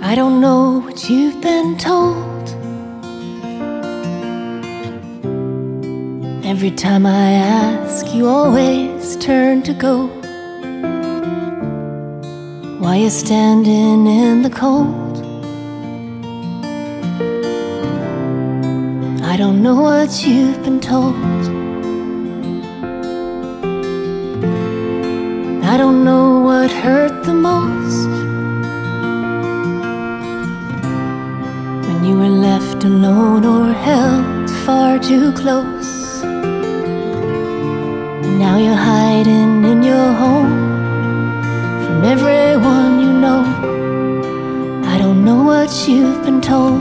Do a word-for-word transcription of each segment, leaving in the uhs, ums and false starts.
I don't know what you've been told. Every time I ask, you always turn to go. Why you standing in the cold? I don't know what you've been told. I don't know what hurt the most, when you were left alone or held far too close. And now you're hiding in your home from everyone you know. I don't know what you've been told.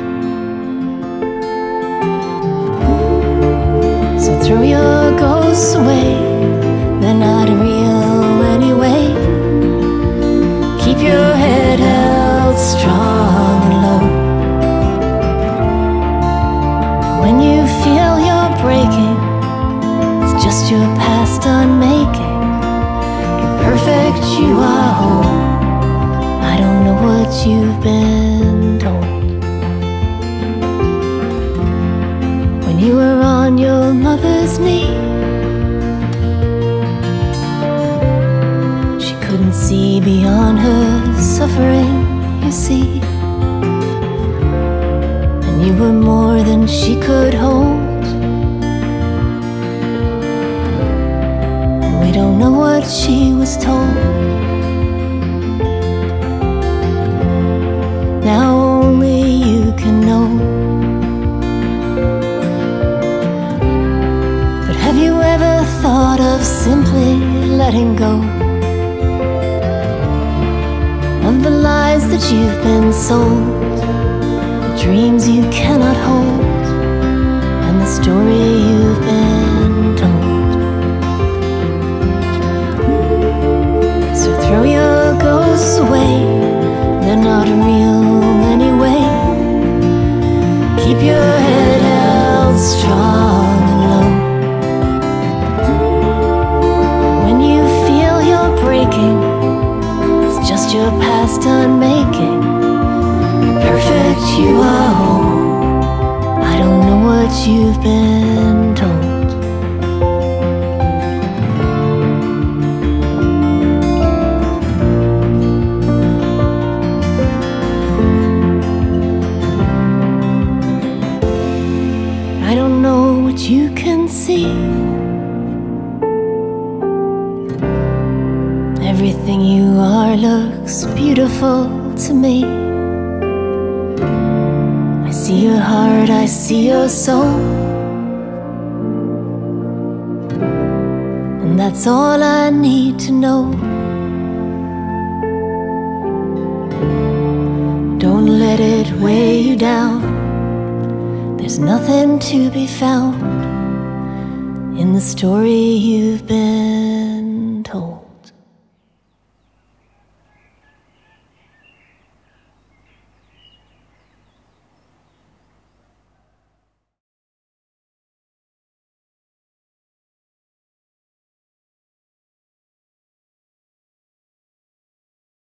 So throw your ghosts away, they're not real anyway. Keep your head held strong and low. When you feel you're breaking, it's just your past unmaking. You're perfect, you are whole. I don't know what you've been told. When you were on your mother's knee, she couldn't see beyond her suffering, you see. And you were more than she could hold. And we don't know what she was told. Now only you can know. But have you ever thought of simply letting go of the lies that you've been sold, the dreams you cannot hold, and the story you've been told? So throw your ghosts away, they're not real anyway. Keep your head held strong and low. When you feel you're breaking, it's just your past unmaking. You're perfect, you are whole. I don't know what you've been told. I don't know what you can see. Everything you are looks beautiful to me. I see your heart, I see your soul, and that's all I need to know. Don't let it weigh you down. There's nothing to be found in the story you've been